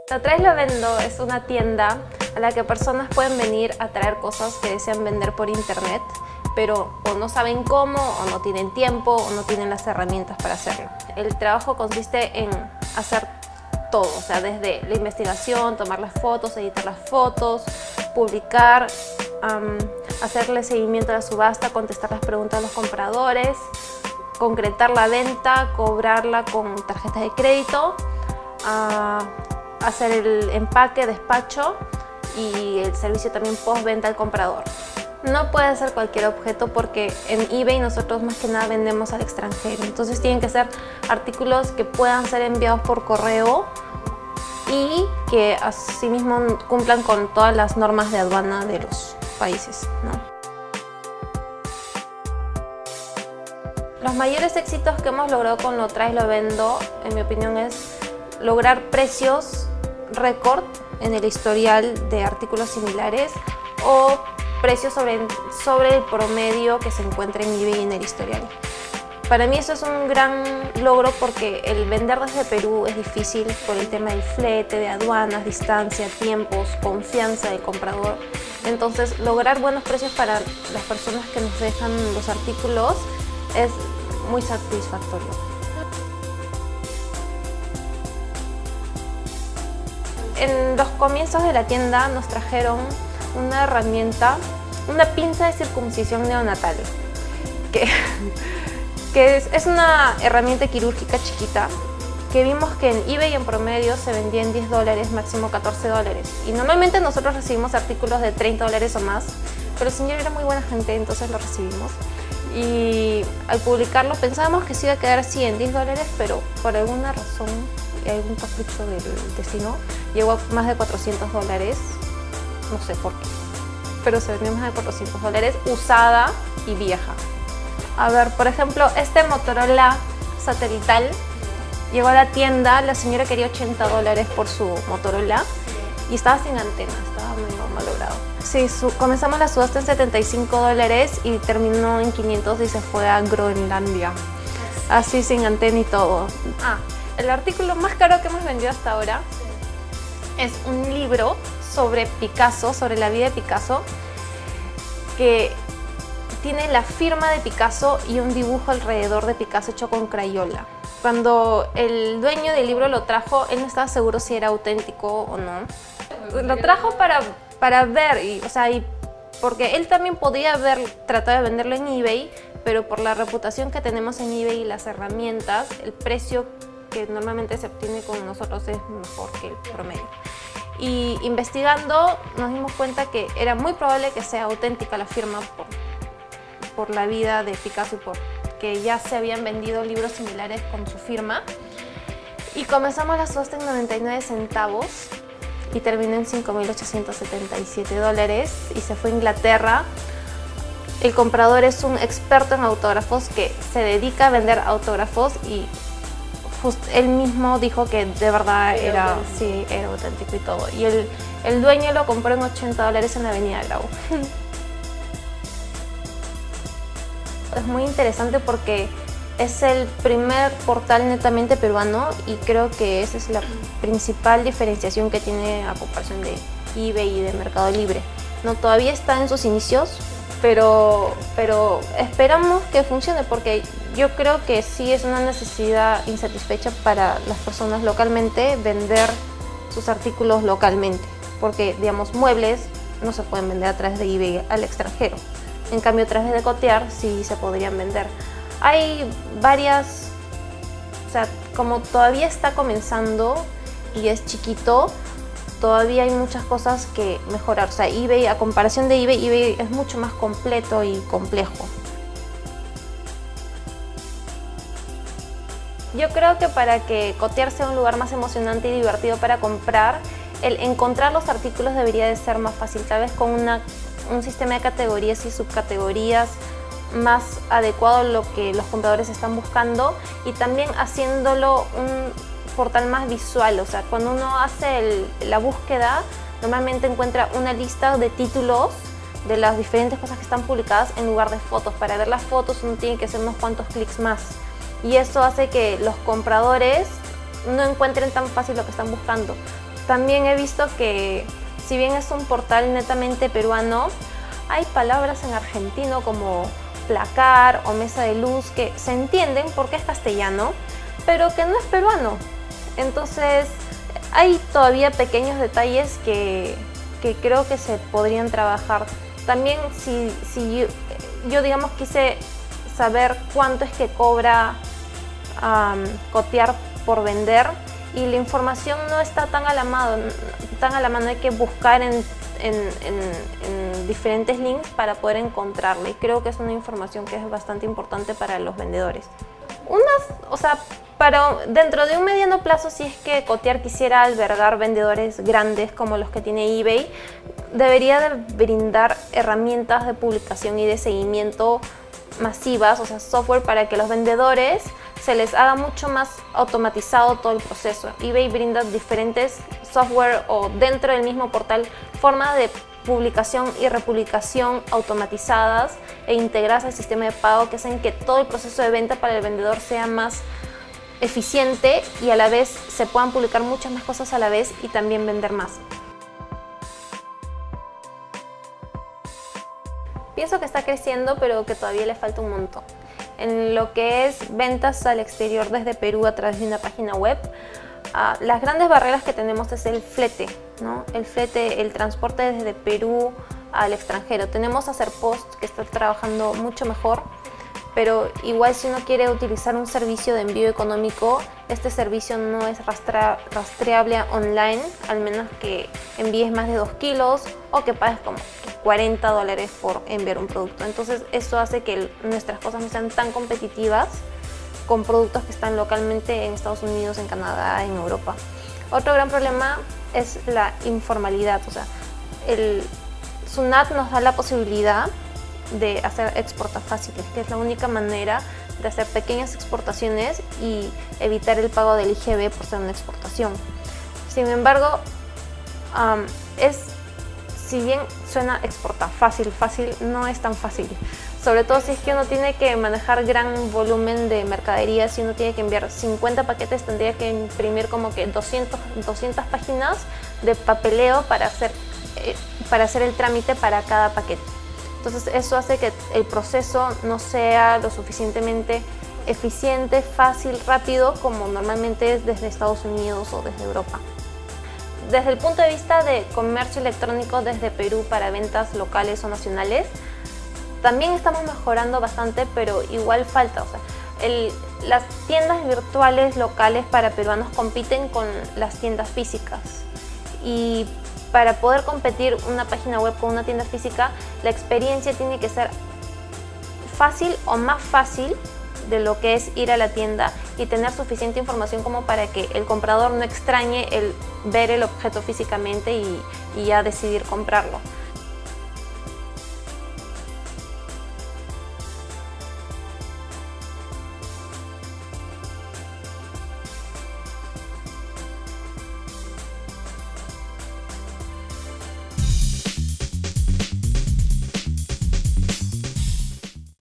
Lo Traes Lo Vendo es una tienda a la que personas pueden venir a traer cosas que desean vender por internet, pero o no saben cómo, o no tienen tiempo, o no tienen las herramientas para hacerlo. El trabajo consiste en hacer todo, o sea, desde la investigación, tomar las fotos, editar las fotos, publicar, hacerle seguimiento a la subasta, contestar las preguntas de los compradores, concretar la venta, cobrarla con tarjetas de crédito, hacer el empaque, despacho y el servicio también postventa al comprador. No puede ser cualquier objeto porque en eBay nosotros más que nada vendemos al extranjero, entonces tienen que ser artículos que puedan ser enviados por correo y que asimismo cumplan con todas las normas de aduana de los países, ¿no? Los mayores éxitos que hemos logrado con Lo Traes Lo Vendo, en mi opinión, es lograr precios récord en el historial de artículos similares o precios sobre el promedio que se encuentra en eBay en el historial. Para mí eso es un gran logro porque el vender desde Perú es difícil por el tema del flete, de aduanas, distancia, tiempos, confianza del comprador. Entonces, lograr buenos precios para las personas que nos dejan los artículos es muy satisfactorio. En los comienzos de la tienda nos trajeron una herramienta, una pinza de circuncisión neonatal, que es una herramienta quirúrgica chiquita que vimos que en eBay en promedio se vendía en $10, máximo $14. Y normalmente nosotros recibimos artículos de $30 o más, pero el señor era muy buena gente, entonces lo recibimos. Y al publicarlo pensábamos que se iba a quedar así en $10, pero por alguna razón, algún capricho del destino, llegó a más de $400, no sé por qué, pero se vendió más de $400, usada y vieja. A ver, por ejemplo, este Motorola satelital llegó a la tienda, la señora quería $80 por su Motorola y estaba sin antena, estaba medio malogrado. Sí, comenzamos la subasta en $75 y terminó en 500 y se fue a Groenlandia, así sin antena y todo. El artículo más caro que hemos vendido hasta ahora es un libro sobre Picasso, sobre la vida de Picasso, que tiene la firma de Picasso y un dibujo alrededor de Picasso hecho con crayola. Cuando el dueño del libro lo trajo, él no estaba seguro si era auténtico o no. Lo trajo para ver, porque él también podía haber tratado de venderlo en eBay, pero por la reputación que tenemos en eBay y las herramientas, el precio que normalmente se obtiene con nosotros es mejor que el promedio. Y investigando nos dimos cuenta que era muy probable que sea auténtica la firma por la vida de Picasso y porque ya se habían vendido libros similares con su firma. Y comenzamos la subasta en 99 centavos y terminó en $5.877 y se fue a Inglaterra. El comprador es un experto en autógrafos que se dedica a vender autógrafos y él mismo dijo que de verdad era auténtico y todo. Y el dueño lo compró en $80 en la Avenida Grau. Es muy interesante porque es el primer portal netamente peruano y creo que esa es la principal diferenciación que tiene a comparación de eBay y de Mercado Libre. No, todavía está en sus inicios, pero esperamos que funcione porque yo creo que sí es una necesidad insatisfecha para las personas localmente vender sus artículos localmente, porque digamos muebles no se pueden vender a través de eBay al extranjero, en cambio a través de Cotear sí se podrían vender. Hay varias, o sea, como todavía está comenzando y es chiquito, todavía hay muchas cosas que mejorar. O sea, eBay, a comparación de eBay es mucho más completo y complejo. Yo creo que para que Cotear sea un lugar más emocionante y divertido para comprar, el encontrar los artículos debería de ser más fácil, tal vez con un sistema de categorías y subcategorías más adecuado a lo que los compradores están buscando y también haciéndolo un portal más visual. O sea, cuando uno hace la búsqueda, normalmente encuentra una lista de títulos de las diferentes cosas que están publicadas en lugar de fotos. Para ver las fotos uno tiene que hacer unos cuantos clics más y eso hace que los compradores no encuentren tan fácil lo que están buscando. también he visto que, si bien es un portal netamente peruano, hay palabras en argentino como placar o mesa de luz que se entienden porque es castellano, pero que no es peruano. Entonces hay todavía pequeños detalles que creo que se podrían trabajar. También si yo digamos quise saber cuánto es que cobra Cotear por vender, y la información no está tan a la mano, hay que buscar en diferentes links para poder encontrarla, y creo que es una información que es bastante importante para los vendedores. Dentro de un mediano plazo, si es que Cotear quisiera albergar vendedores grandes como los que tiene eBay, debería de brindar herramientas de publicación y de seguimiento masivas, o sea, software para que los vendedores se les haga mucho más automatizado todo el proceso. eBay brinda diferentes software o dentro del mismo portal formas de publicación y republicación automatizadas e integradas al sistema de pago que hacen que todo el proceso de venta para el vendedor sea más eficiente y a la vez se puedan publicar muchas más cosas a la vez y también vender más. Pienso que está creciendo, pero que todavía le falta un montón. En lo que es ventas al exterior desde Perú a través de una página web, las grandes barreras que tenemos es el flete, ¿no? El flete, el transporte desde Perú al extranjero. Tenemos Aserpost, que está trabajando mucho mejor, pero igual si uno quiere utilizar un servicio de envío económico, este servicio no es rastreable online, al menos que envíes más de 2 kilos o que pagues como $40 por enviar un producto. Entonces eso hace que nuestras cosas no sean tan competitivas con productos que están localmente en Estados Unidos, en Canadá, en Europa. Otro gran problema es la informalidad, o sea, el SUNAT nos da la posibilidad de hacer exportas fáciles, que es la única manera de hacer pequeñas exportaciones y evitar el pago del IGB por ser una exportación. Sin embargo, si bien suena exportar fácil, no es tan fácil. Sobre todo si es que uno tiene que manejar gran volumen de mercadería, si uno tiene que enviar 50 paquetes, tendría que imprimir como que 200 páginas de papeleo para hacer el trámite para cada paquete. Entonces eso hace que el proceso no sea lo suficientemente eficiente, fácil, rápido como normalmente es desde Estados Unidos o desde Europa. Desde el punto de vista de comercio electrónico desde Perú para ventas locales o nacionales, también estamos mejorando bastante, pero igual falta. O sea, las tiendas virtuales locales para peruanos compiten con las tiendas físicas, y para poder competir una página web con una tienda física, la experiencia tiene que ser fácil o más fácil de lo que es ir a la tienda y tener suficiente información como para que el comprador no extrañe el ver el objeto físicamente y ya decidir comprarlo.